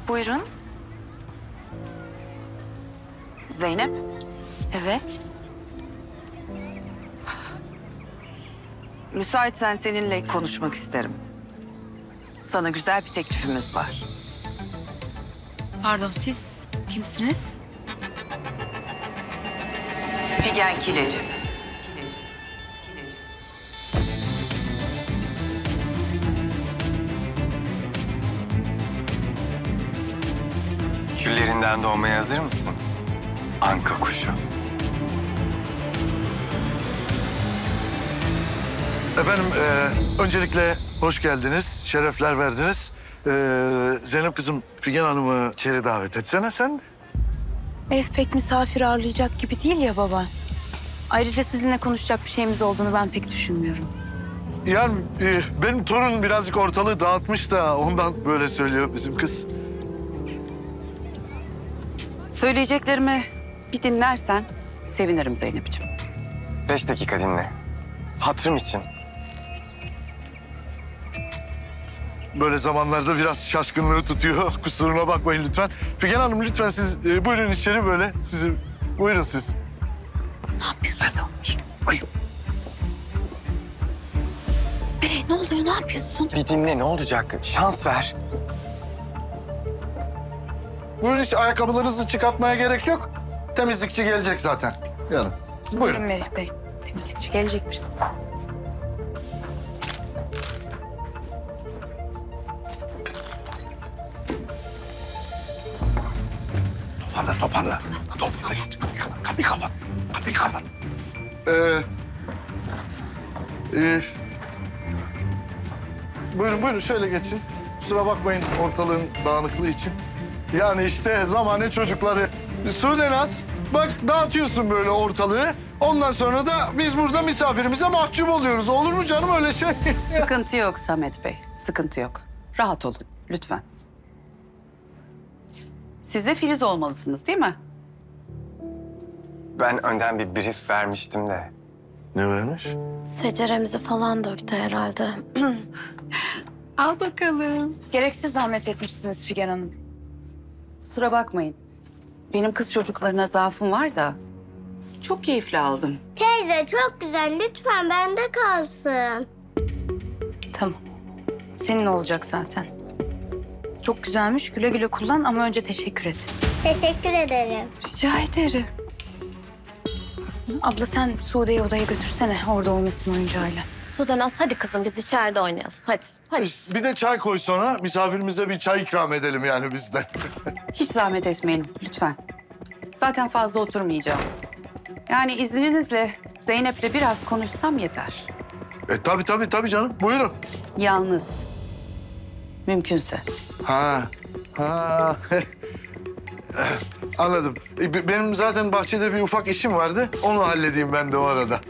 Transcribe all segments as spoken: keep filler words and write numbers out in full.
Buyurun. Zeynep. Evet. Müsaitsen seninle konuşmak isterim. Sana güzel bir teklifimiz var. Pardon, siz kimsiniz? Figen Kileci. Küllerinden doğmaya hazır mısın? Anka kuşu. Efendim, e, öncelikle hoş geldiniz, şerefler verdiniz. E, Zeynep kızım, Figen Hanım'ı içeri davet etsene sen. Ev pek misafir ağırlayacak gibi değil ya baba. Ayrıca sizinle konuşacak bir şeyimiz olduğunu ben pek düşünmüyorum. Yani e, benim torun birazcık ortalığı dağıtmış da ondan böyle söylüyor bizim kız. Söyleyeceklerimi bir dinlersen sevinirim Zeynep'ciğim. Beş dakika dinle. Hatırım için. Böyle zamanlarda biraz şaşkınlığı tutuyor. Kusuruna bakmayın lütfen. Figen Hanım lütfen siz e, buyurun içeri böyle. Sizi buyurun siz. Ne yapıyorsun? Ay. Ere, ne oluyor? Ne yapıyorsun? Bir dinle, ne olacak? Şans ver. Buyurun, hiç ayakkabılarınızı çıkartmaya gerek yok. Temizlikçi gelecek zaten. Yarın. Siz buyurun. Buyurun Merih Bey. Temizlikçi gelecekmiş. Toparla, toparla. Toparla. Kapıyı kapat. Kapıyı kapat. Ee, e, buyurun, buyurun. Şöyle geçin. Kusura bakmayın ortalığın dağınıklığı için. Yani işte zamane çocukları. Sude Naz, bak dağıtıyorsun böyle ortalığı. Ondan sonra da biz burada misafirimize mahcup oluyoruz. Olur mu canım öyle şey? Sıkıntı yok Samet Bey, sıkıntı yok. Rahat olun lütfen. Siz de Filiz olmalısınız değil mi? Ben önden bir brief vermiştim de. Ne vermiş? Seceremizi falan döktü herhalde. Al bakalım. Gereksiz zahmet etmişsiniz Figen Hanım. Kusura bakmayın. Benim kız çocuklarına zaafım var da çok keyifli aldım. Teyze çok güzel. Lütfen bende kalsın. Tamam. Senin olacak zaten. Çok güzelmiş. Güle güle kullan ama önce teşekkür et. Teşekkür ederim. Rica ederim. Abla sen Sude'yi odaya götürsene. Orada oynasın oyuncağıyla. Sudenaz hadi kızım biz içeride oynayalım. Hadi. Hadi. Bir de çay koy sonra. Misafirimize bir çay ikram edelim yani biz de. Hiç zahmet etmeyin lütfen. Zaten fazla oturmayacağım. Yani izninizle Zeynep'le biraz konuşsam yeter. E tabii tabii tabii canım. Buyurun. Yalnız. Mümkünse. Ha. Ha. Anladım. E, be- benim zaten bahçede bir ufak işim vardı. Onu halledeyim ben de o arada.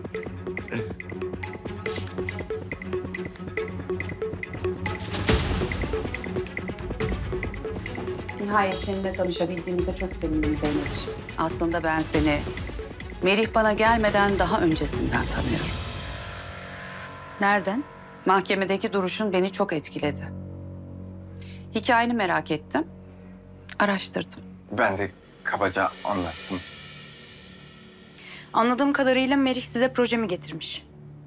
Nihayet seninle tanışabildiğimize çok sevindim Zeynep'ciğim. Aslında ben seni Merih bana gelmeden daha öncesinden tanıyorum. Nereden? Mahkemedeki duruşun beni çok etkiledi. Hikayeni merak ettim, araştırdım. Ben de kabaca anlattım. Anladığım kadarıyla Merih size projemi getirmiş.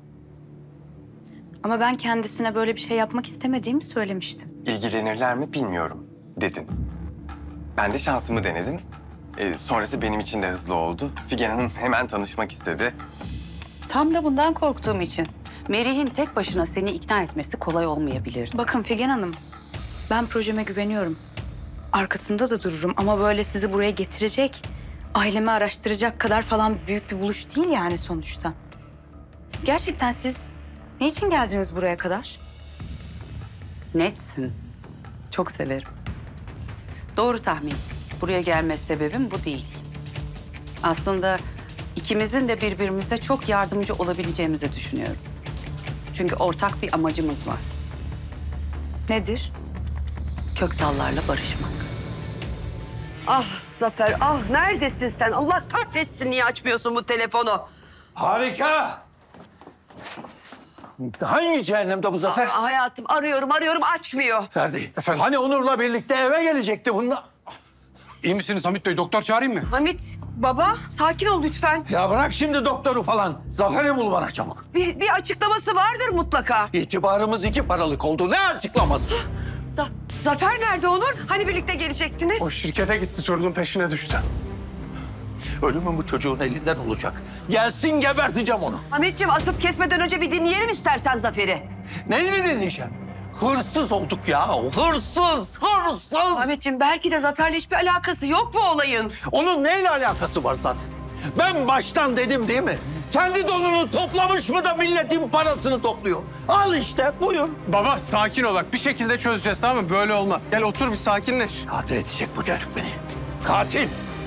Ama ben kendisine böyle bir şey yapmak istemediğimi söylemiştim. İlgilenirler mi bilmiyorum dedin. Ben de şansımı denedim. Ee, sonrası benim için de hızlı oldu. Figen Hanım hemen tanışmak istedi. Tam da bundan korktuğum için. Merih'in tek başına seni ikna etmesi kolay olmayabilirdi. Bakın Figen Hanım, ben projeme güveniyorum. Arkasında da dururum ama böyle sizi buraya getirecek, ailemi araştıracak kadar falan büyük bir buluş değil yani sonuçta. Gerçekten siz ne için geldiniz buraya kadar? Netsin. Çok severim. Doğru tahmin. Buraya gelme sebebim bu değil. Aslında ikimizin de birbirimize çok yardımcı olabileceğimizi düşünüyorum. Çünkü ortak bir amacımız var. Nedir? Köksallarla barışmak. Ah Zafer, ah neredesin sen? Allah kahretsin niye açmıyorsun bu telefonu? Harika! Hangi cehennemde bu Zafer? Aa, hayatım arıyorum arıyorum açmıyor. Ferdi. Efendim? Hani Onur'la birlikte eve gelecekti bunlar. İyi misiniz Hamit Bey? Doktor çağırayım mı? Hamit baba sakin ol lütfen. Ya bırak şimdi doktoru falan. Zafer'i bul bana çabuk. Bir, bir açıklaması vardır mutlaka. İtibarımız iki paralık oldu. Ne açıklaması? Za- Zafer nerede Onur? Hani birlikte gelecektiniz? O şirkete gitti, torunun peşine düştü. Ölümü bu çocuğun elinden olacak. Gelsin geberteceğim onu. Hamitciğim asıp kesmeden önce bir dinleyelim istersen Zafer'i. Neyini dinleyeceğim? Hırsız olduk ya. Hırsız, hırsız. Hamitciğim belki de Zafer'le hiçbir alakası yok bu olayın. Onun neyle alakası var zaten? Ben baştan dedim değil mi? Kendi donunu toplamış mı da milletin parasını topluyor. Al işte buyur. Baba sakin ol bak. Bir şekilde çözeceğiz, tamam mı? Böyle olmaz. Gel otur bir sakinleş. Katil edecek bu çocuk beni. Katil.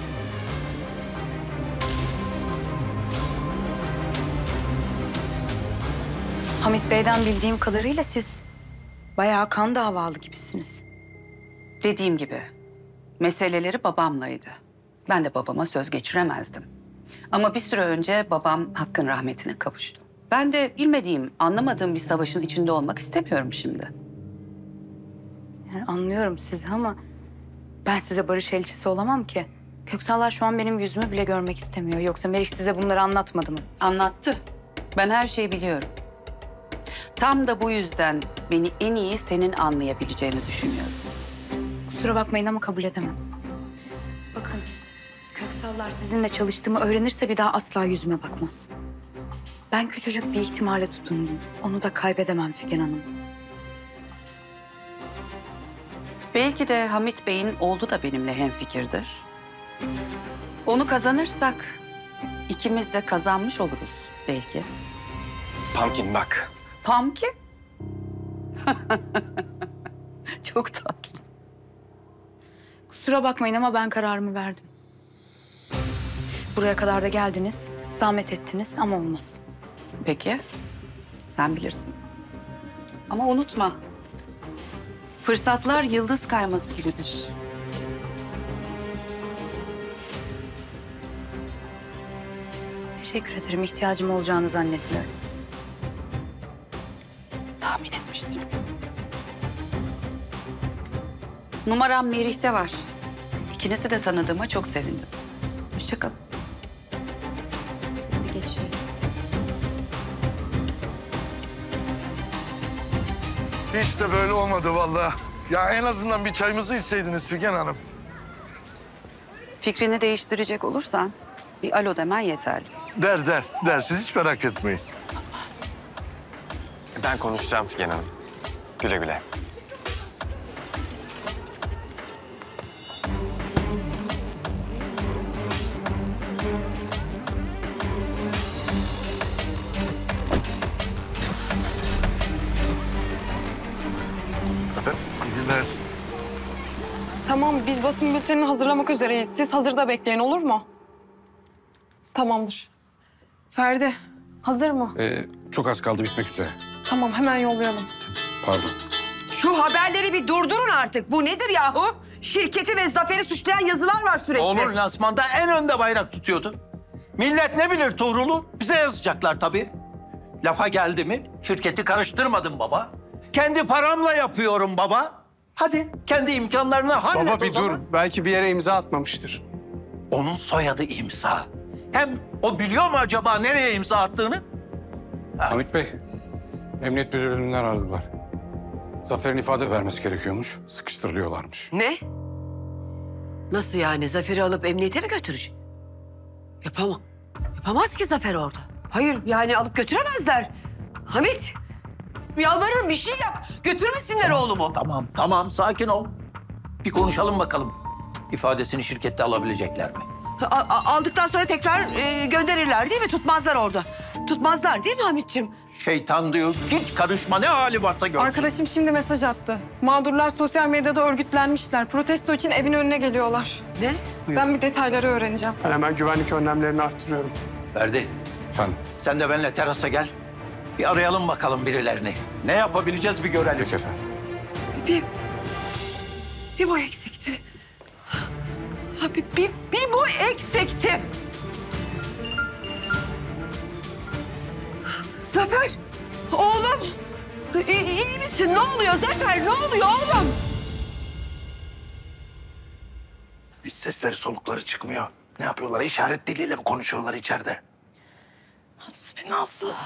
Hamit Bey'den bildiğim kadarıyla siz bayağı kan davalı gibisiniz. Dediğim gibi meseleleri babamlaydı. Ben de babama söz geçiremezdim. Ama bir süre önce babam Hakk'ın rahmetine kavuştu. Ben de bilmediğim, anlamadığım bir savaşın içinde olmak istemiyorum şimdi. Yani anlıyorum sizi ama ben size barış elçisi olamam ki. Köksallar şu an benim yüzümü bile görmek istemiyor. Yoksa Meriç size bunları anlatmadı mı? Anlattı. Ben her şeyi biliyorum. Tam da bu yüzden beni en iyi senin anlayabileceğini düşünüyorum. Kusura bakmayın ama kabul edemem. Bakın, Köksallar sizinle çalıştığımı öğrenirse bir daha asla yüzüme bakmaz. Ben küçücük bir ihtimale tutundum. Onu da kaybedemem Figen Hanım. Belki de Hamit Bey'in oğlu da benimle hemfikirdir. Onu kazanırsak ikimiz de kazanmış oluruz belki. Pumpkin bak. Pumpkin? Çok tatlı. Kusura bakmayın ama ben kararımı verdim. Buraya kadar da geldiniz, zahmet ettiniz ama olmaz. Peki, sen bilirsin. Ama unutma, fırsatlar yıldız kayması gibidir. Teşekkür ederim. İhtiyacım olacağını zannetmiyorum. Tahmin etmiştim. Numaram Merih'te var. İkinizi de tanıdığıma çok sevindim. Hoşça kalın. Sizi geçireyim. Hiç de böyle olmadı vallahi. Ya en azından bir çayımızı içseydiniz Figen Hanım. Fikrini değiştirecek olursan bir alo demen yeterli. Der der der. Siz hiç merak etmeyin. Ben konuşacağım Figen Hanım. Güle güle. Efendim? İyi günler. Tamam, biz basın bültenini hazırlamak üzereyiz. Siz hazırda bekleyin, olur mu? Tamamdır. Ferdi, hazır mı? Ee, çok az kaldı bitmek üzere. Tamam, hemen yollayalım. Pardon. Şu haberleri bir durdurun artık. Bu nedir yahu? Şirketi ve Zafer'i suçlayan yazılar var sürekli. Onur lansmanda en önde bayrak tutuyordu. Millet ne bilir Tuğrul'u? Bize yazacaklar tabii. Lafa geldi mi şirketi karıştırmadım baba. Kendi paramla yapıyorum baba. Hadi kendi imkanlarına hallet Baba o bir zaman. dur. Belki bir yere imza atmamıştır. Onun soyadı imza. Hem o biliyor mu acaba nereye imza attığını? Hamit Bey, emniyet müdürlüğünden aradılar. Zafer'in ifade vermesi gerekiyormuş. Sıkıştırılıyorlarmış. Ne? Nasıl yani? Zafer'i alıp emniyete mi götürecek? Yapamam. Yapamaz ki Zafer orada. Hayır yani alıp götüremezler. Hamit, yalvarırım bir şey yap. Götürmesinler oğlumu. Tamam, tamam. Sakin ol. Bir konuşalım bakalım. İfadesini şirkette alabilecekler mi? A- a- aldıktan sonra tekrar e, gönderirler değil mi? Tutmazlar orada. Tutmazlar değil mi Hamitciğim? Şeytan diyor, hiç karışma ne hali varsa görsün. Arkadaşım şimdi mesaj attı. Mağdurlar sosyal medyada örgütlenmişler. Protesto için evin önüne geliyorlar. Ne? Ben bir detayları öğreneceğim. Ben hemen güvenlik önlemlerini arttırıyorum. Ferdi, Efendim? sen de benimle terasa gel. Bir arayalım bakalım birilerini. Ne yapabileceğiz bir görelim. Peki efendim. Bir, bir bu eksikti. Ha, bir, bir, bir bu eksikti. Zafer, oğlum. İyi, iyi misin? Ne oluyor Zafer? Ne oluyor oğlum? Hiç sesleri solukları çıkmıyor. Ne yapıyorlar? İşaret diliyle mi konuşuyorlar içeride? Hasbinallah.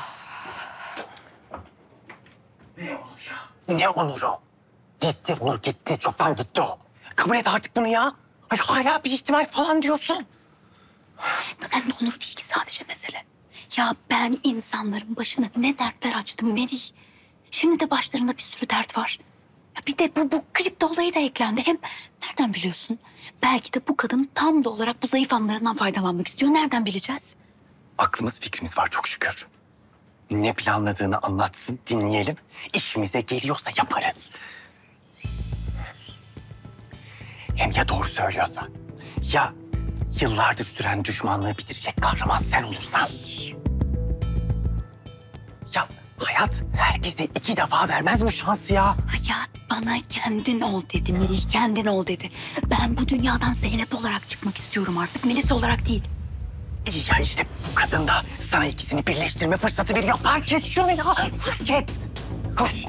Ne olur ya? Ne olur o? Gitti Onur gitti. Çoktan gitti o. Kabul et artık bunu ya. Ay hala bir ihtimal falan diyorsun. Tamam da Onur değil ki sadece mesele. Ya ben insanların başına ne dertler açtım Merih. Şimdi de başlarında bir sürü dert var. Ya bir de bu, bu klipte olayı da eklendi. Hem nereden biliyorsun? Belki de bu kadın tam da olarak bu zayıf anlarından faydalanmak istiyor. Nereden bileceğiz? Aklımız fikrimiz var çok şükür. Ne planladığını anlatsın, dinleyelim. İşimize geliyorsa yaparız. Hem ya doğru söylüyorsa, ya yıllardır süren düşmanlığı bitirecek kahraman sen olursan. Ya hayat herkese iki defa vermez bu şansı ya. Hayat bana kendin ol dedi Melih, kendin ol dedi. Ben bu dünyadan Zeynep olarak çıkmak istiyorum artık, Melis olarak değil. İyi ya işte bu kadın da sana ikisini birleştirme fırsatı veriyor. Fark et şunu ya, fark et. Koş.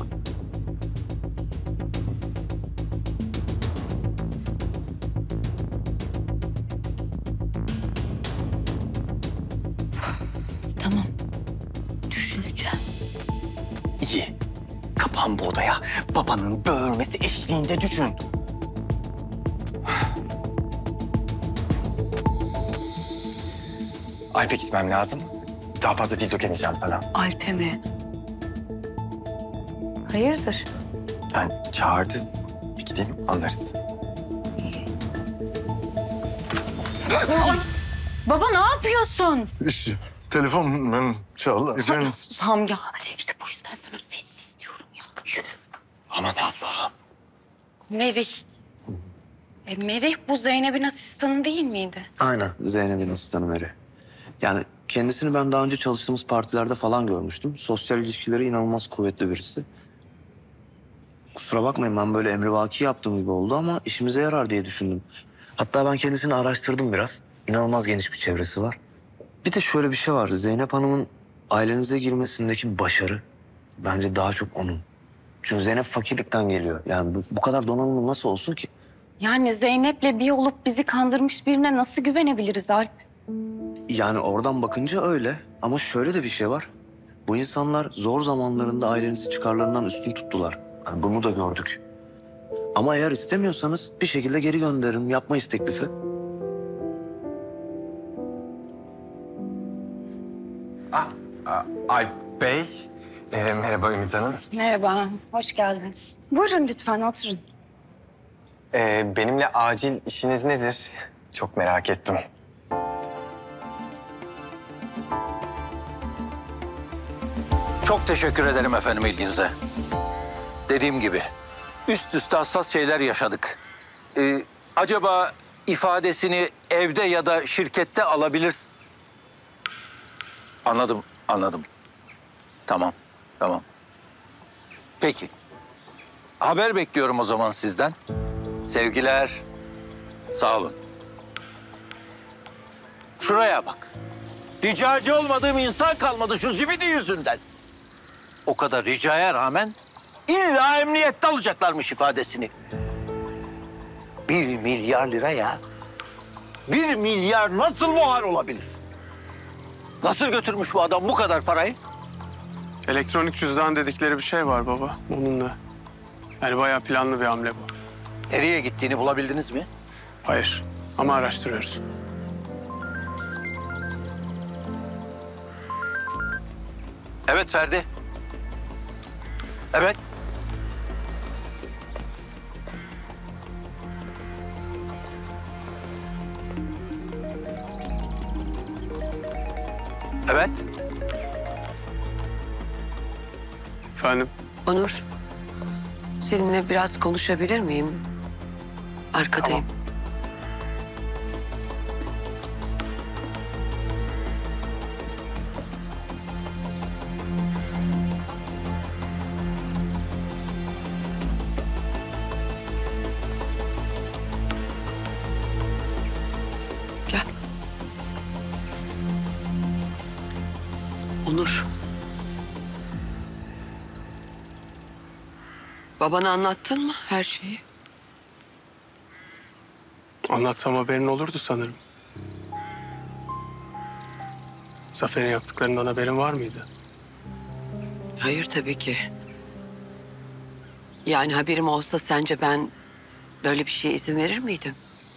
Tamam, düşüneceğim. İyi. Kapan bu odaya. Babanın böğürmesi eşliğinde düşün. Alp'e gitmem lazım. Daha fazla dil dökemeyeceğim sana. Alp'e mi? Hayırdır? Yani çağırdı. Bir gideyim anlarız. Ay, baba ne yapıyorsun? İşte telefon benim çaldı. Efendim? Sam ya, işte bu yüzden sana sessiz diyorum ya. Yürü. Aman Allah'ım. Merih. E, Merih bu Zeynep'in asistanı değil miydi? Aynen. Zeynep'in asistanı Meri. Yani kendisini ben daha önce çalıştığımız partilerde falan görmüştüm. Sosyal ilişkileri inanılmaz kuvvetli birisi. Kusura bakmayın ben böyle emrivaki yaptığım gibi oldu ama işimize yarar diye düşündüm. Hatta ben kendisini araştırdım biraz. İnanılmaz geniş bir çevresi var. Bir de şöyle bir şey var. Zeynep Hanım'ın ailenize girmesindeki başarı bence daha çok onun. Çünkü Zeynep fakirlikten geliyor. Yani bu, bu kadar donanımlı nasıl olsun ki? Yani Zeynep'le bir olup bizi kandırmış birine nasıl güvenebiliriz Alp? Yani oradan bakınca öyle. Ama şöyle de bir şey var. Bu insanlar zor zamanlarında ailenizi çıkarlarından üstün tuttular. Yani bunu da gördük. Ama eğer istemiyorsanız bir şekilde geri gönderin. Yapmayız teklifi. Ah, ah, Alp Bey. Ee, merhaba Ümit Hanım. Merhaba, hoş geldiniz. Buyurun lütfen oturun. Ee, benimle acil işiniz nedir? Çok merak ettim. Çok teşekkür ederim efendim ilginize. Dediğim gibi üst üste hassas şeyler yaşadık. Ee, acaba ifadesini evde ya da şirkette alabilir... Anladım, anladım. Tamam, tamam. Peki. Haber bekliyorum o zaman sizden. Sevgiler. Sağ olun. Şuraya bak. Ricacı olmadığım insan kalmadı şu zibidi yüzünden. O kadar ricaya rağmen illa emniyette alacaklarmış ifadesini. Bir milyar lira ya. Bir milyar nasıl buhar olabilir? Nasıl götürmüş bu adam bu kadar parayı? Elektronik cüzdan dedikleri bir şey var baba onunla. Yani bayağı planlı bir hamle bu. Nereye gittiğini bulabildiniz mi? Hayır ama araştırıyoruz. Evet Ferdi. Evet. Evet. Efendim? Onur, seninle biraz konuşabilir miyim? Arkadayım. Tamam. Gel. Onur. Babana anlattın mı her şeyi? Anlatsam haberin olurdu sanırım. Zafer'in yaptıklarından haberin var mıydı? Hayır tabii ki. Yani haberim olsa sence ben böyle bir şeye izin verir miydim?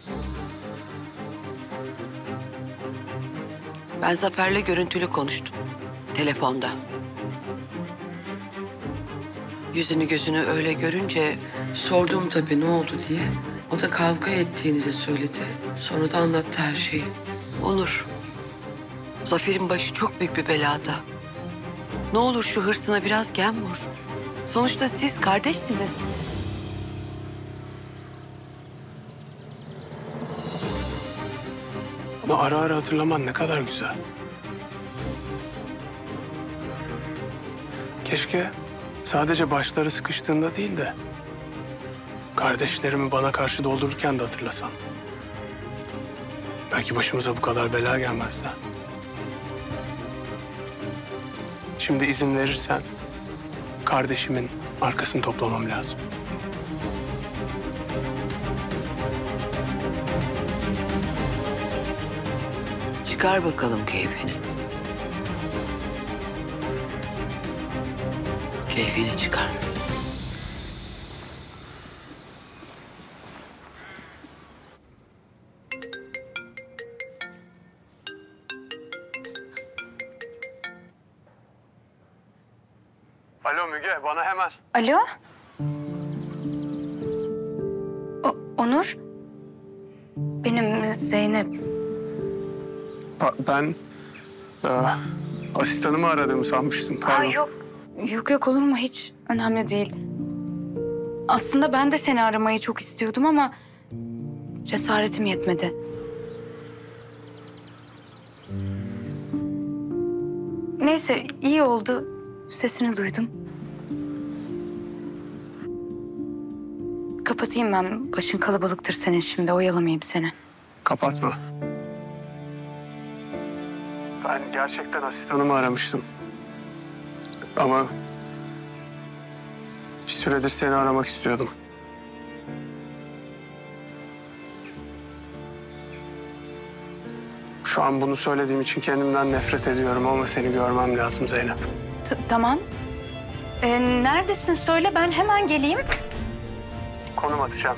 Ben Zafer'le görüntülü konuştum. Telefonda. Yüzünü gözünü öyle görünce sordum tabii ne oldu diye. O da kavga ettiğinizi söyledi. Sonra da anlattı her şeyi. Onur, Zafer'in başı çok büyük bir belada. Ne olur şu hırsına biraz gem vur. Sonuçta siz kardeşsiniz. Bunu ara ara hatırlaman ne kadar güzel. Keşke sadece başları sıkıştığında değil de kardeşlerimi bana karşı doldururken de hatırlasam. Belki başımıza bu kadar bela gelmezdi. Şimdi izin verirsen kardeşimin arkasını toplamam lazım. Çıkar bakalım keyfini. Keyfini çıkar. Alo Müge, bana hemen. Alo? O, Onur? Benim Zeynep. Pa- ben e, asistanımı aradığımı sanmıştım. Pardon. Yok. Yok yok olur mu hiç? Önemli değil. Aslında ben de seni aramayı çok istiyordum ama cesaretim yetmedi. Neyse iyi oldu. Sesini duydum. Kapatayım ben. Başın kalabalıktır senin şimdi. Oyalamayayım seni. Kapatma. Ben gerçekten asistanımı aramıştım. Ama bir süredir seni aramak istiyordum. Şu an bunu söylediğim için kendimden nefret ediyorum ama seni görmem lazım Zeynep. T- tamam. Ee, neredesin söyle ben hemen geleyim. Konum atacağım.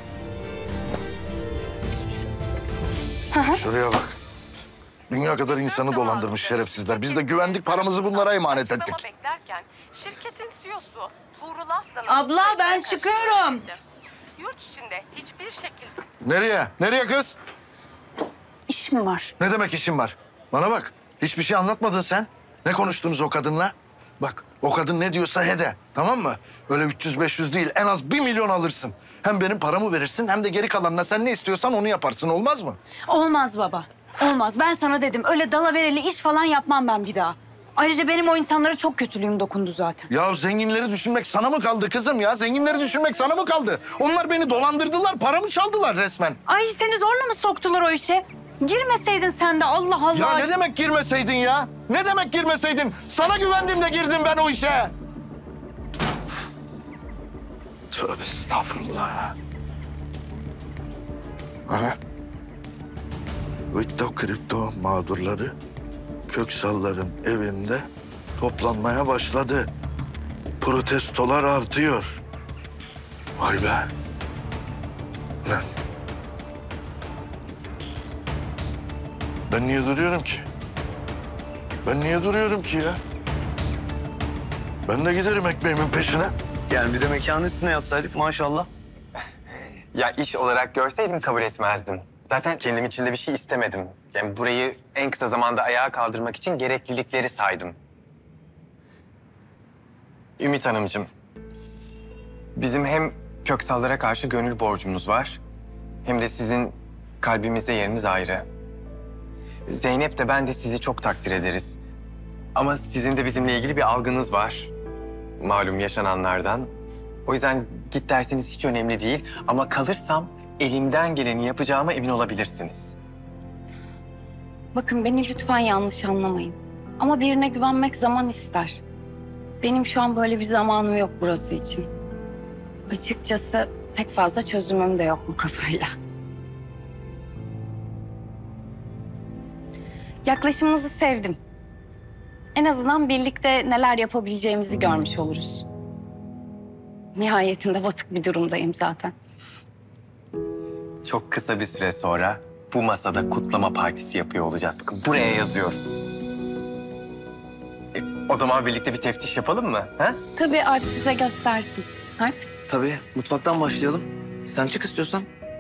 Şuraya bak. Dünya kadar insanı dolandırmış şerefsizler. Biz de güvendik, paramızı bunlara emanet ettik. Beklerken şirketin C E O'su Tuğrul Aslan'ın... Abla ben çıkıyorum. Yurt içinde hiçbir şekilde... Nereye? Nereye kız? İş mi var? Ne demek işin var? Bana bak, hiçbir şey anlatmadın sen. Ne konuştunuz o kadınla? Bak, o kadın ne diyorsa he de, tamam mı? Öyle üç yüz beş yüz değil, en az bir milyon alırsın. Hem benim paramı verirsin, hem de geri kalanına sen ne istiyorsan onu yaparsın, olmaz mı? Olmaz baba. Olmaz. Ben sana dedim. Öyle dalavereli iş falan yapmam ben bir daha. Ayrıca benim o insanlara çok kötülüğüm dokundu zaten. Ya zenginleri düşünmek sana mı kaldı kızım ya? Zenginleri düşünmek sana mı kaldı? Onlar beni dolandırdılar, paramı çaldılar resmen. Ay seni zorla mı soktular o işe? Girmeseydin sen de Allah Allah. Ya ne demek girmeseydin ya? Ne demek girmeseydin? Sana güvendim de girdim ben o işe. Tövbe estağfurullah. Aha. Vıtta kripto mağdurları Köksalların evinde toplanmaya başladı. Protestolar artıyor. Vay be. Lan. Ben niye duruyorum ki? Ben niye duruyorum ki ya? Ben de giderim ekmeğimin peşine. Yani bir de mekanın üstüne yapsaydık maşallah. Ya iş olarak görseydim kabul etmezdim. Zaten kendim için de bir şey istemedim. Yani burayı en kısa zamanda ayağa kaldırmak için gereklilikleri saydım. Ümit Hanımcığım, bizim hem Köksallara karşı gönül borcumuz var, hem de sizin kalbimizde yeriniz ayrı. Zeynep de ben de sizi çok takdir ederiz. Ama sizin de bizimle ilgili bir algınız var. Malum yaşananlardan. O yüzden git derseniz hiç önemli değil. Ama kalırsam elimden geleni yapacağıma emin olabilirsiniz. Bakın beni lütfen yanlış anlamayın. Ama birine güvenmek zaman ister. Benim şu an böyle bir zamanım yok burası için. Açıkçası pek fazla çözümüm de yok bu kafayla. Yaklaşımınızı sevdim. En azından birlikte neler yapabileceğimizi görmüş oluruz. Nihayetinde batık bir durumdayım zaten. Çok kısa bir süre sonra bu masada kutlama partisi yapıyor olacağız. Bakın buraya yazıyorum. E, o zaman birlikte bir teftiş yapalım mı? Ha? Tabii Alp size göstersin. Ha? Tabii, mutfaktan başlayalım. Sen çık istiyorsan.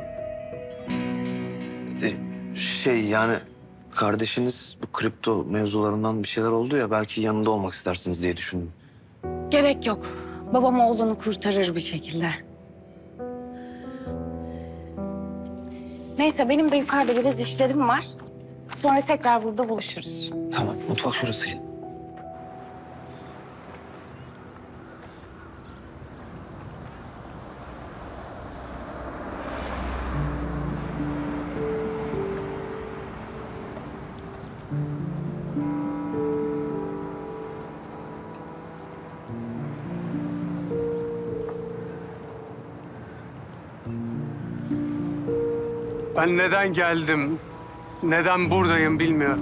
Ee, şey yani kardeşiniz bu kripto mevzularından bir şeyler oldu ya, belki yanında olmak istersiniz diye düşündüm. Gerek yok. Babam oğlunu kurtarır bir şekilde. Neyse benim de yukarıda biraz işlerim var. Sonra tekrar burada buluşuruz. Tamam, mutfak şurası. Ben neden geldim, neden buradayım bilmiyorum.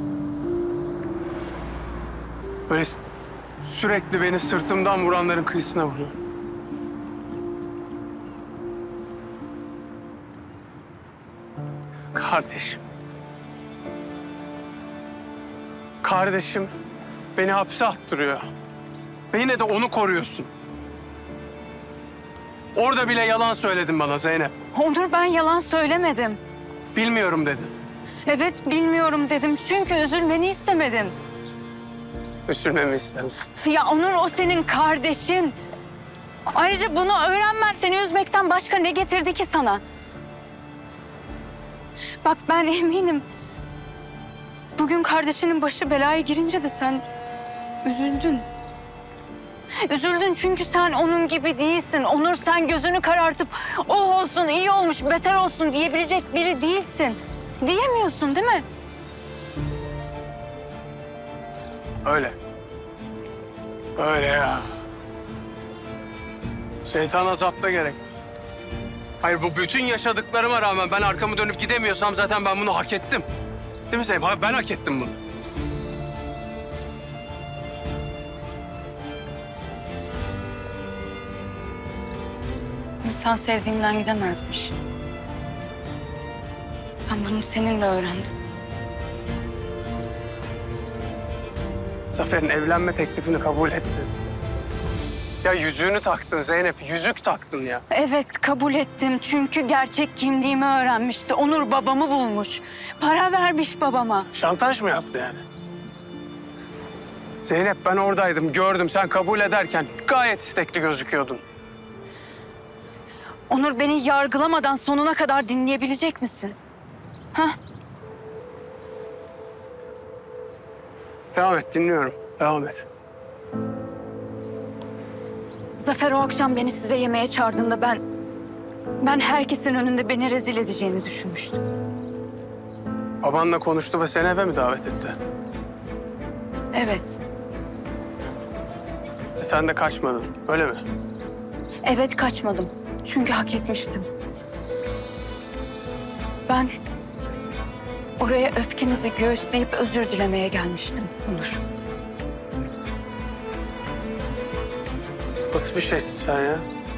Böyle sürekli beni sırtımdan vuranların kıyısına vuruyor. Kardeşim. Kardeşim beni hapse attırıyor. Ve yine de onu koruyorsun. Orada bile yalan söyledin bana Zeynep. Onur ben yalan söylemedim. Bilmiyorum dedin. Evet bilmiyorum dedim çünkü üzülmeni istemedim. Üzülmemi istemem. Ya Onur o senin kardeşin. Ayrıca bunu öğrenmen seni üzmekten başka ne getirdi ki sana? Bak ben eminim. Bugün kardeşinin başı belaya girince de sen üzüldün. Üzüldün çünkü sen onun gibi değilsin. Onur sen gözünü karartıp oh olsun, iyi olmuş, beter olsun diyebilecek biri değilsin. Diyemiyorsun değil mi? Öyle. Öyle ya. Şeytan azapta gerek. Hayır bu bütün yaşadıklarıma rağmen ben arkamı dönüp gidemiyorsam zaten ben bunu hak ettim. Değil mi Zeynep? Ben hak ettim bunu. İnsan sevdiğinden gidemezmiş. Ben bunu seninle öğrendim. Zafer'in evlenme teklifini kabul ettin. Ya yüzüğünü taktın Zeynep, yüzük taktın ya. Evet kabul ettim çünkü gerçek kimliğimi öğrenmişti. Onur babamı bulmuş. Para vermiş babama. Şantaj mı yaptı yani? Zeynep ben oradaydım, gördüm. Sen kabul ederken gayet istekli gözüküyordun. Onur beni yargılamadan sonuna kadar dinleyebilecek misin? Hah? Devam et, dinliyorum. Devam et. Zafer o akşam beni size yemeğe çağırdığında ben... Ben herkesin önünde beni rezil edeceğini düşünmüştüm. Babanla konuştu ve seni eve mi davet etti? Evet. E sen de kaçmadın, öyle mi? Evet kaçmadım. Çünkü hak etmiştim. Ben oraya öfkenizi göğüsleyip özür dilemeye gelmiştim Onur. Nasıl bir şeysin sen ya?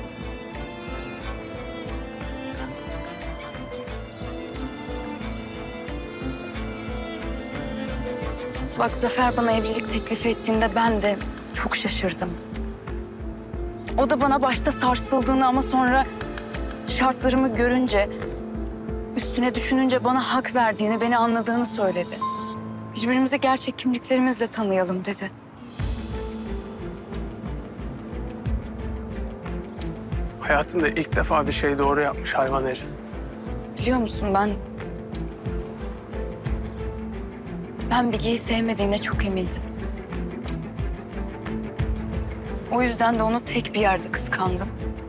Bak Zafer bana evlilik teklifi ettiğinde ben de çok şaşırdım. O da bana başta sarsıldığını ama sonra şartlarımı görünce, üstüne düşününce bana hak verdiğini, beni anladığını söyledi. Birbirimizi gerçek kimliklerimizle tanıyalım dedi. Hayatında ilk defa bir şey doğru yapmış hayvan herif. Biliyor musun ben... Ben Bige'yi sevmediğine çok emindim. O yüzden de onu tek bir yerde kıskandım.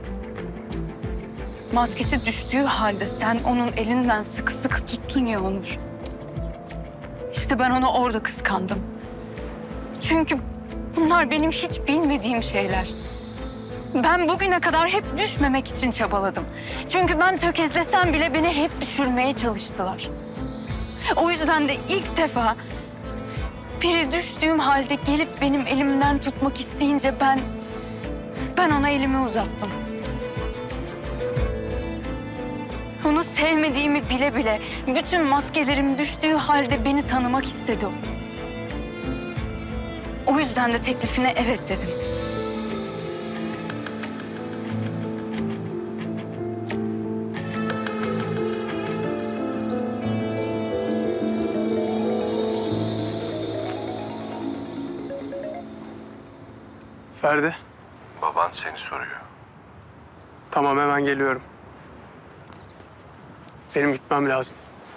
Maskesi düştüğü halde sen onun elinden sıkı sıkı tuttun ya Onur. İşte ben onu orada kıskandım. Çünkü bunlar benim hiç bilmediğim şeyler. Ben bugüne kadar hep düşmemek için çabaladım. Çünkü ben tökezlesem bile beni hep düşürmeye çalıştılar. O yüzden de ilk defa biri düştüğüm halde gelip benim elimden tutmak isteyince ben... ben ona elimi uzattım. Onu sevmediğimi bile bile, bütün maskelerim düştüğü halde beni tanımak istedi o. O yüzden de teklifine evet dedim. Ferdi. Baban seni soruyor. Tamam, hemen geliyorum. Benim gitmem lazım.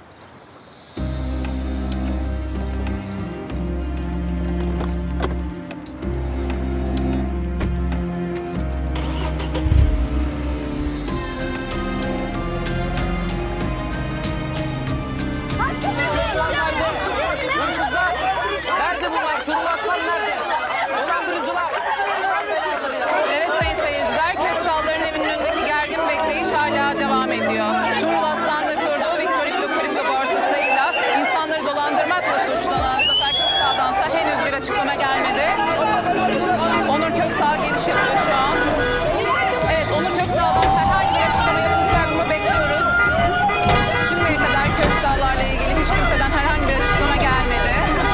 Nerede bunlar? Turul Aslan nerede? Dolandırıcılar. Evet sayın seyirciler, Köksalların evinin önündeki gergin bekleyiş hala devam ediyor. Tuğrul Aslan'la kurduğu Victoripto kripto borsasıyla insanları dolandırmakla suçlanan Zafer Köksal'dansa henüz bir açıklama gelmedi. Onur Köksal geliş yapıyor şu an. Evet, Onur Köksal'dan herhangi bir açıklama yapılacak mı bekliyoruz. Şimdiye kadar Köksal'larla ilgili hiç kimseden herhangi bir açıklama gelmedi.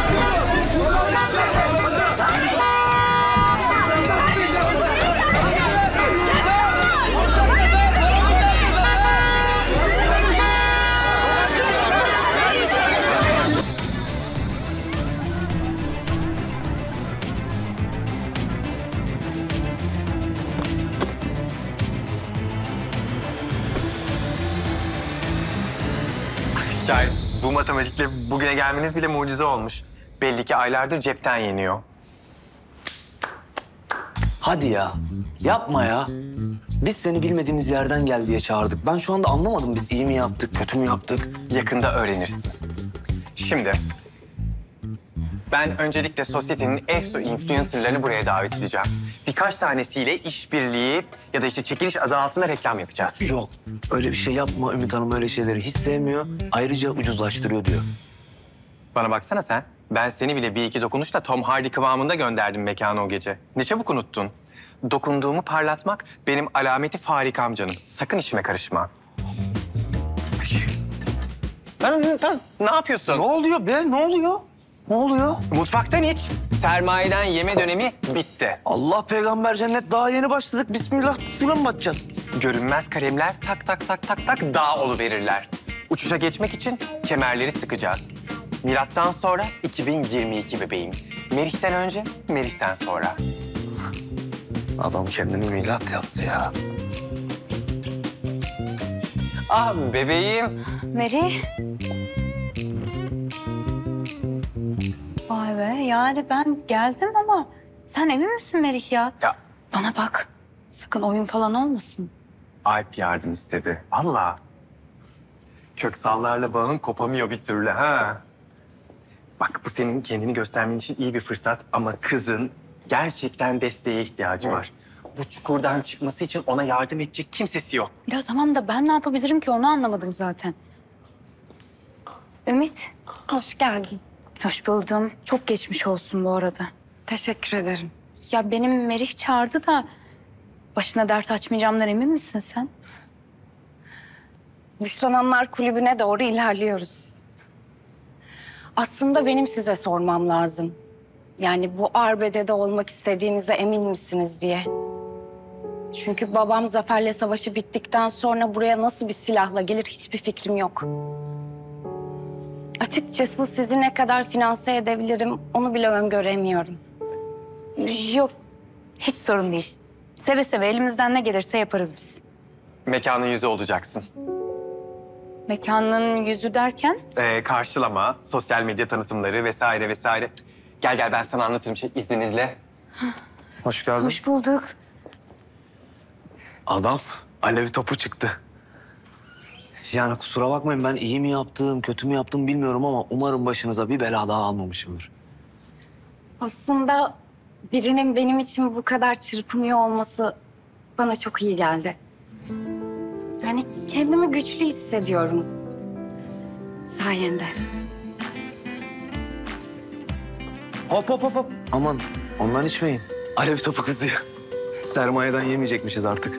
Yani bu matematikle bugüne gelmeniz bile mucize olmuş. Belli ki aylardır cepten yeniyor. Hadi ya. Yapma ya. Biz seni bilmediğimiz yerden gel diye çağırdık. Ben şu anda anlamadım. Biz iyi mi yaptık, kötü mü yaptık? Yakında öğrenirsin. Şimdi ben öncelikle sosyetenin EFSO influencerlarını buraya davet edeceğim. Birkaç tanesiyle işbirliği ya da işte çekiliş adı altında reklam yapacağız. Yok. Öyle bir şey yapma. Ümit Hanım öyle şeyleri hiç sevmiyor. Ayrıca ucuzlaştırıyor diyor. Bana baksana sen. Ben seni bile bir iki dokunuşla Tom Hardy kıvamında gönderdim mekana o gece. Ne çabuk unuttun. Dokunduğumu parlatmak benim alameti farikam canım. Sakın işime karışma. Lan, lan, ne yapıyorsun? Ne oluyor be? Ne oluyor? Ne oluyor? Mutfaktan iç. Sermayeden yeme dönemi bitti. Allah peygamber cennet daha yeni başladık. Bismillah suyla mı batacağız? Görünmez kalemler tak tak tak tak tak dağ oluverirler. Uçuşa geçmek için kemerleri sıkacağız. Milattan sonra iki bin yirmi iki bebeğim. Merih'ten önce, Merih'ten sonra. Adam kendini milat yaptı ya. Ah bebeğim. Meri. Vay be, yani ben geldim ama sen emin misin Merih ya? Ya Bana bak, sakın oyun falan olmasın. Alp yardım istedi. Allah. Köksallarla bağın kopamıyor bir türlü ha. Bak bu senin kendini göstermen için iyi bir fırsat ama kızın gerçekten desteğe ihtiyacı var. Bu çukurdan çıkması için ona yardım edecek kimsesi yok. Ya tamam da ben ne yapabilirim ki onu anlamadım zaten. Ümit, hoş geldin. Hoş buldum. Çok geçmiş olsun bu arada. Teşekkür ederim. Ya benim Merih çağırdı da başına dert açmayacağımdan emin misin sen? Dışlananlar Kulübü'ne doğru ilerliyoruz. Aslında benim size sormam lazım. Yani bu arbedede olmak istediğinize emin misiniz diye. Çünkü babam Zafer'le savaşı bittikten sonra buraya nasıl bir silahla gelir hiçbir fikrim yok. Açıkçası sizi ne kadar finanse edebilirim onu bile öngöremiyorum. Yok, hiç sorun değil. Seve seve elimizden ne gelirse yaparız biz. Mekanın yüzü olacaksın. Mekanın yüzü derken? Ee, karşılama, sosyal medya tanıtımları vesaire vesaire. Gel gel ben sana anlatırım şey izninizle. Hoş geldin. Hoş bulduk. Adam alev topu çıktı. Yani kusura bakmayın ben iyi mi yaptım, kötü mü yaptım bilmiyorum ama umarım başınıza bir bela daha almamışımdır. Aslında birinin benim için bu kadar çırpınıyor olması bana çok iyi geldi. Yani kendimi güçlü hissediyorum. Sayende. Hop hop hop hop. Aman ondan içmeyin. Alev topu kızıyor. Sermayeden yemeyecekmişiz artık.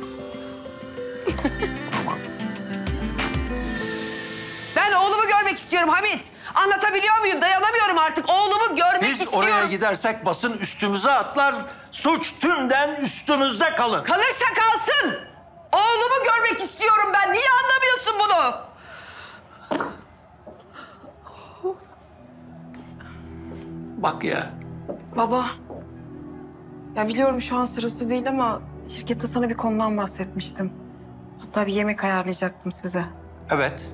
Ben oğlumu görmek istiyorum Hamit. Anlatabiliyor muyum? Dayanamıyorum artık. Oğlumu görmek Biz istiyorum. oraya gidersek basın üstümüze atlar. Suç tümden üstümüzde kalır. Kalırsa kalsın. Oğlumu görmek istiyorum ben. Niye anlamıyorsun bunu? Bak ya. Baba. Ya biliyorum şu an sırası değil ama şirkette sana bir konudan bahsetmiştim. Hatta bir yemek ayarlayacaktım size. Evet.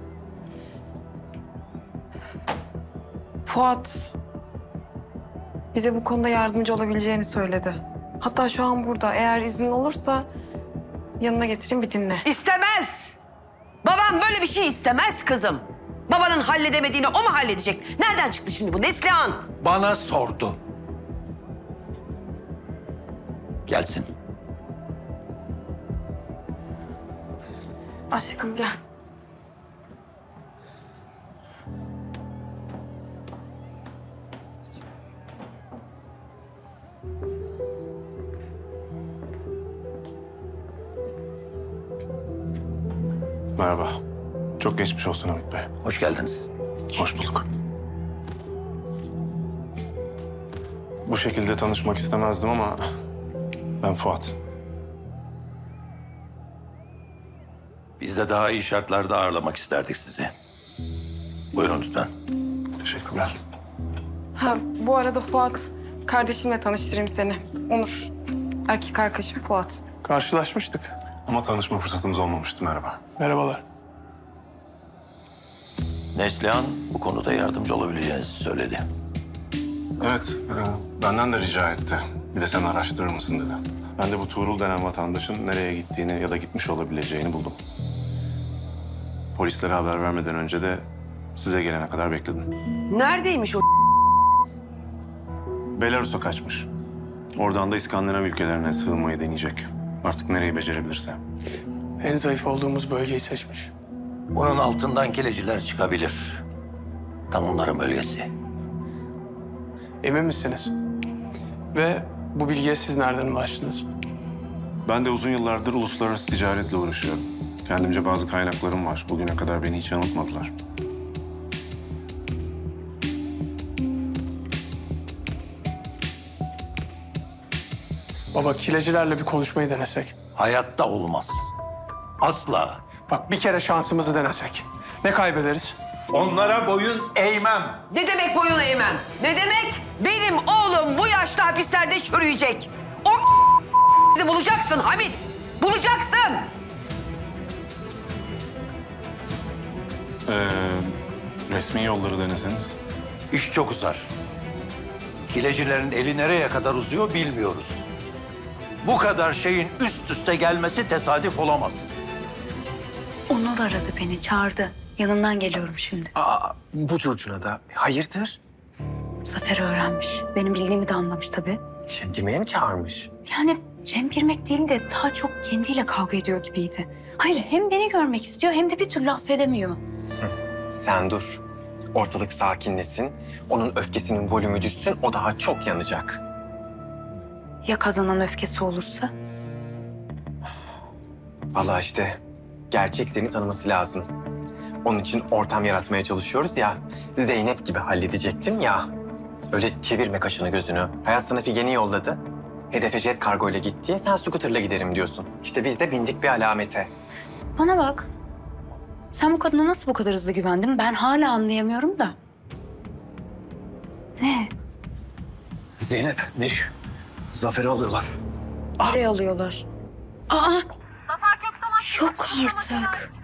Fuat bize bu konuda yardımcı olabileceğini söyledi. Hatta şu an burada. Eğer iznin olursa yanına getireyim bir dinle. İstemez. Babam böyle bir şey istemez kızım. Babanın halledemediğini o mu halledecek? Nereden çıktı şimdi bu Neslihan? Bana sordu. Gelsin. Aşkım gel. Merhaba. Çok geçmiş olsun Hamit Bey. Hoş geldiniz. Hoş bulduk. Bu şekilde tanışmak istemezdim ama ben Fuat. Biz de daha iyi şartlarda ağırlamak isterdik sizi. Buyurun lütfen. Teşekkürler. Ha bu arada Fuat, kardeşimle tanıştırayım seni. Onur. Erkek arkadaşım Fuat. Karşılaşmıştık ama tanışma fırsatımız olmamıştı. Merhaba. Merhabalar. Neslihan bu konuda yardımcı olabileceğinizi söyledi. Evet, e, benden de rica etti. Bir de sen araştırır mısın dedi. Ben de bu Tuğrul denen vatandaşın nereye gittiğini ya da gitmiş olabileceğini buldum. Polislere haber vermeden önce de size gelene kadar bekledim. Neredeymiş o? Belarus'a kaçmış. Oradan da İskandinav ülkelerine sığınmayı deneyecek. Artık nereyi becerebilirse. En zayıf olduğumuz bölgeyi seçmiş. Bunun altından kileciler çıkabilir. Tam onların bölgesi. Emin misiniz? Ve bu bilgiye siz nereden ulaştınız? Ben de uzun yıllardır uluslararası ticaretle uğraşıyorum. Kendimce bazı kaynaklarım var. Bugüne kadar beni hiç yanıltmadılar. Baba kilecilerle bir konuşmayı denesek. Hayatta olmaz. Asla. Bak bir kere şansımızı denesek. Ne kaybederiz? Onlara boyun eğmem. Ne demek boyun eğmem? Ne demek? Benim oğlum bu yaşta hapislerde çürüyecek. O bulacaksın Hamit. Bulacaksın. Ee, resmi yolları deneseniz. İş çok uzar. Kilecilerin eli nereye kadar uzuyor bilmiyoruz. Bu kadar şeyin üst üste gelmesi tesadüf olamaz. Onur aradı beni, çağırdı. Yanından geliyorum şimdi. Aa, bu curcuna da. Hayırdır? Zafer öğrenmiş. Benim bildiğimi de anlamış tabii. Cem girmeye mi çağırmış? Yani Cem girmek değil de daha çok kendiyle kavga ediyor gibiydi. Hayır, hem beni görmek istiyor hem de bir türlü affedemiyor. Sen dur. Ortalık sakinleşsin. Onun öfkesinin volümü düşsün. O daha çok yanacak. Ya kazanan öfkesi olursa? Vallahi işte gerçek seni tanıması lazım. Onun için ortam yaratmaya çalışıyoruz ya. Zeynep gibi halledecektim ya. Öyle çevirme kaşını gözünü. Hayat sana Figen'i yolladı. Hedefe jet kargoyla gitti. Sen scooter'la giderim diyorsun. İşte biz de bindik bir alamete. Bana bak. Sen bu kadına nasıl bu kadar hızlı güvendin? Ben hala anlayamıyorum da. Ne? Zeynep, ne? Zafer'i alıyorlar. Nereye alıyorlar? Aa! Yok artık.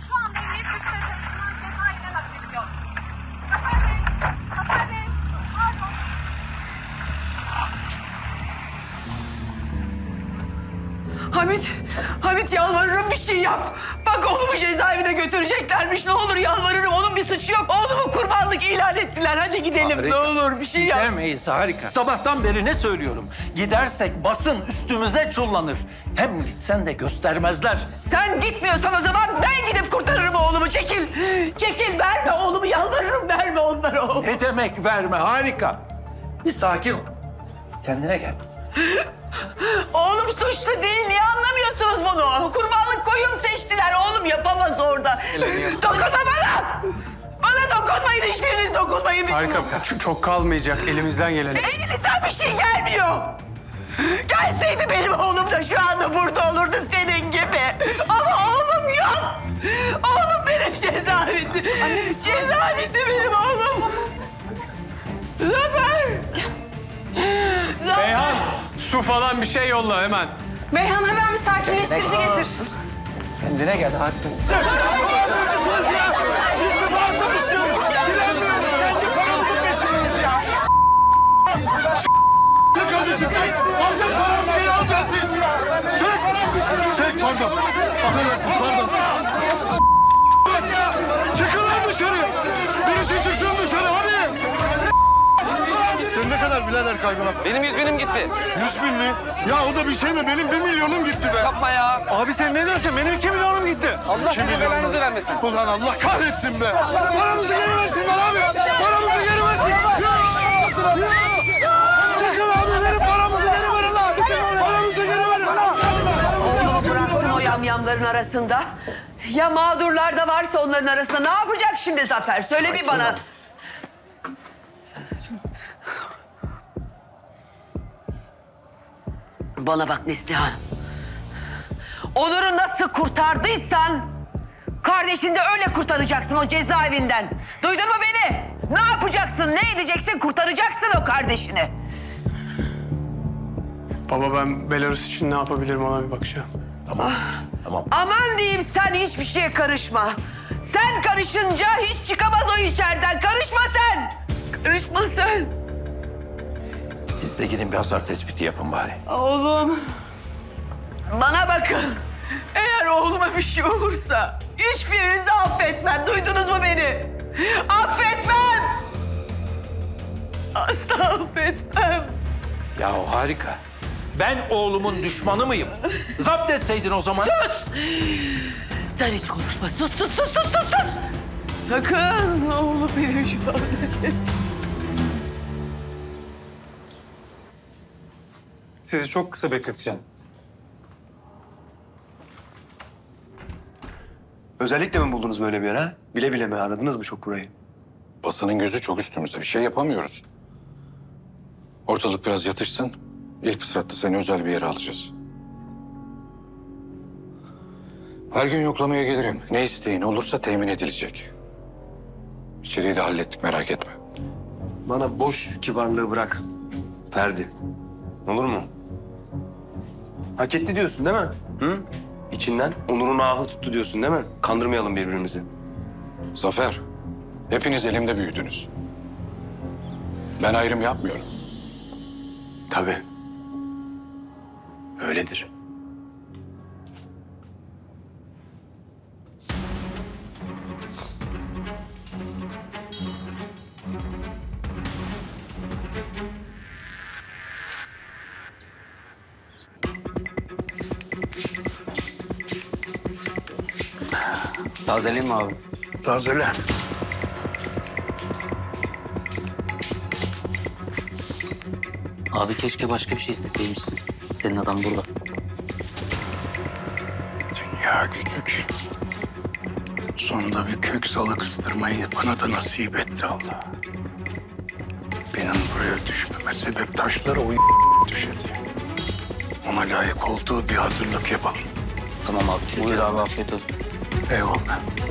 Hamit, Hamit yalvarırım bir şey yap. Bak oğlumu cezaevine götüreceklermiş. Ne olur yalvarırım. Onun bir suçu yok. Oğlumu kurbanlık ilan ettiler. Yeter hadi gidelim Harika. ne olur bir şey yap. Gidemeyiz harika. Sabahtan beri ne söylüyorum? Gidersek basın üstümüze çullanır. Hem gitsen de göstermezler. Sen gitmiyorsan o zaman ben gidip kurtarırım oğlumu. Çekil. Çekil verme oğlumu yalvarırım verme onlara oğlumu. Ne demek verme harika. Bir sakin ol. Kendine gel. Oğlum suçlu değil. Niye anlamıyorsunuz bunu? Kurbanlık koyun seçtiler. Oğlum yapamaz orada. Dokunma bana. Bana dokunmayın. Hiçbiriniz dokunmayın. Harika. Çok, çok kalmayacak. Elimizden geleni. Elinizden bir şey gelmiyor. Gelseydi benim oğlum da şu anda burada olurdu senin gibi. Ama oğlum yok. Oğlum benim cezaevinde. Cezaevinde benim oğlum. Zafer. Zafer. Beyhan, su falan bir şey yolla hemen. Beyhan hemen bir sakinleştirici getir. Kendine gel hadi. Çek pardon. Affedersiniz pardon. Çıkın lan dışarı. Birisi çıksın dışarı hadi. Sen ne kadar birader kaybına? Benim yüz binim gitti. Yüz bin mi? Ya o da bir şey mi? Benim bir milyonum gitti be. Yapma ya. Abi sen ne diyorsun? Benim iki milyonum gitti. Allah İki sizin milyon belanızı mu? vermesin. Ulan Allah kahretsin be. Paramızı geri versinler abi. Paramızı geri versin. Çıkın abi verin paramızı geri verin lan. Paramızı geri verin. Oğlumu bıraktın o yamyamların arasında. Ya mağdurlar da varsa onların arasında ne yapacak şimdi Zafer? Söyle bir bana. Bana bak Neslihan. Onur'u nasıl kurtardıysan kardeşini de öyle kurtaracaksın o cezaevinden. Duydun mu beni? Ne yapacaksın, ne edeceksin? Kurtaracaksın o kardeşini. Baba ben Belarus için ne yapabilirim ona bir bakacağım. Tamam. Tamam. Aman diyeyim sen hiçbir şeye karışma. Sen karışınca hiç çıkamaz o içeriden. Karışma sen. Karışma sen. Siz de gidin bir hasar tespiti yapın bari. Oğlum. Bana bakın. Eğer oğluma bir şey olursa hiçbirinizi affetmem. Duydunuz mu beni? Affetmem. Asla affetmem. Ya harika. Ben oğlumun düşmanı mıyım? Zapt etseydin o zaman. Sus! Sen hiç konuşma. Sus, sus, sus, sus, sus, sus! Sakın oğlum benim şu an. Sizi çok kısa bekleteceğim. Özellikle mi buldunuz böyle bir yer ha? Bile bile mi aradınız mı çok burayı? Basının gözü çok üstümüzde. Bir şey yapamıyoruz. Ortalık biraz yatışsın. İlk fırsatta seni özel bir yere alacağız. Her gün yoklamaya gelirim. Ne isteğin olursa temin edilecek. İçeriği de hallettik merak etme. Bana boş kibarlığı bırak Ferdi. Olur mu? Hak etti diyorsun değil mi? Hı? İçinden Onur'un ahı tuttu diyorsun değil mi? Kandırmayalım birbirimizi. Zafer, hepiniz elimde büyüdünüz. Ben ayrım yapmıyorum. Tabii. Öyledir. Tazeleyeyim mi abi? Tazele. Abi keşke başka bir şey isteseymişsin. Senin adam burada. Dünya küçük. Sonunda bir kök salı kıstırmayı bana da nasip etti Allah. Benim buraya düşmeme sebep taşlara o düşedi. Ona layık olduğu bir hazırlık yapalım. Tamam abi. Buyur abi afiyet olsun. Eyvallah.